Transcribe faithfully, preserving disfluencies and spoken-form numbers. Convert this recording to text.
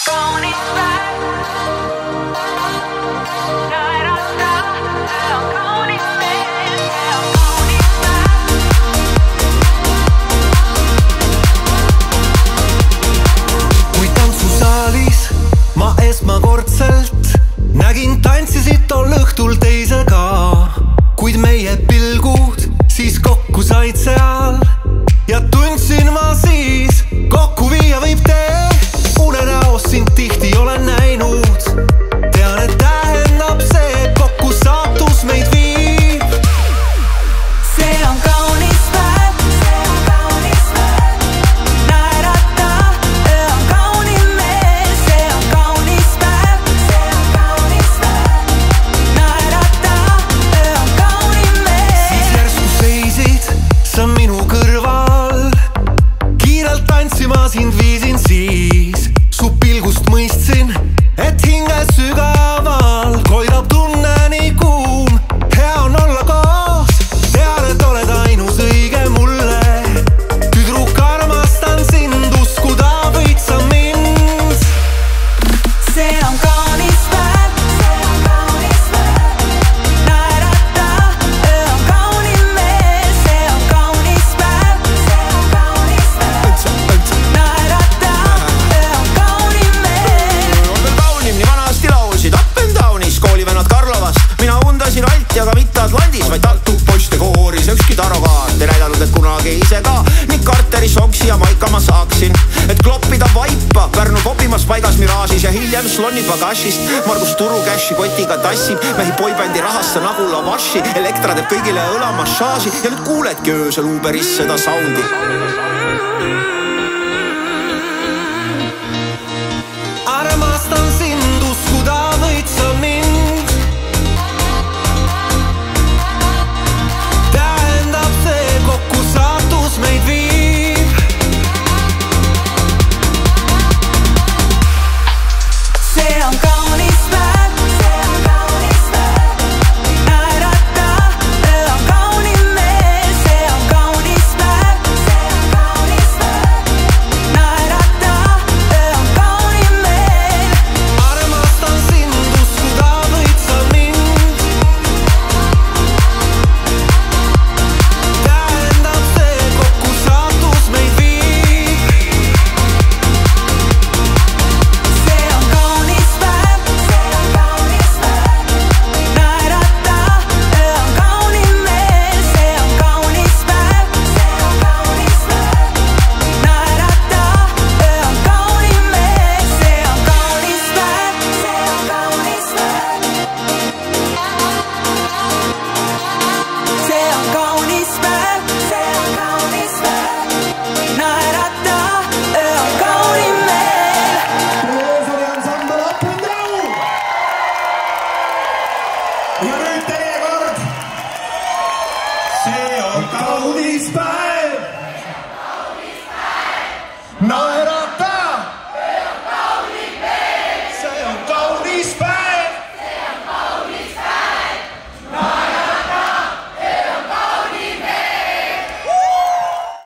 Nägin tantsisid tol õhtul teisega, kuid meie pilgud siis kokku said seal ja tundsin ma siis, kokku viia võib tee. Unenäos sind tihti olen näinud, tean, et tähendab see, kokku saatus meid viib. See on kaunis päev, see on kaunis päev, naerata, öö on kaunim meel, see on kaunis päev, see on kaunis päev, naerata, öö on kaunim meel. Siis järsku seisid sa minu kõrval, kiirelt tantsima sind viisin siis, su pilgust mõistsin, et hinge sügaval koidab tunne nii kuum. Hea on olla koos, tean, et oled ainus õige mulle. Tüdruk, armastan sind, uskuda võid sa mind. See on kaunis päev, see on kaunis päev, naerata, öö on kaunim meel, see on kaunis päev, see on kaunis päev, naerata, öö on kaunim meel. On veel kaunim, nii vanasti laulsid Up and Downis koolivennad Karlovast. Mina undasin Alt ja ka mitte Atlandis, vaid Tartu poiste kooris. Ükski tarokaart ei näidanud, et kunagi ise ka ning Carteri soksi ja maika ma saaksin, et kloppida vaipa Pärnu kopimas paigas Miraažis ja hiljem Slonni pagašist. Margus Turu cashi kotiga tassib mehi boybändi rahassa nagu lavashi. Elektra teeb kõigile õlamassaaži ja nüüd kuuledki öösel Uberis seda soundi. Armastan sind, uskuda võid sa mind. Tähendab see, kokku saatus meid viib. See on kaunis päev, see on kaunis päev, naerata, öö on kaunim meel, see on kaunis päev, see on kaunis päev, naerata, öö on kaunim meel. Armastan sind, uskuda võid sa mind. Tähendab see, kokku saatus meid viib. See on kaunis päev, see on kaunis päev, naerata, öö on kaunim meel, see on kaunis päev, see on kaunis päev, naerata, öö on kaunim meel, see on kaunis päev, see on kaunis päev, see on kaunis päev, see on kaunis päev, naerata, öö on kaunim meel. Ansambel Up and Down! Ja nüüd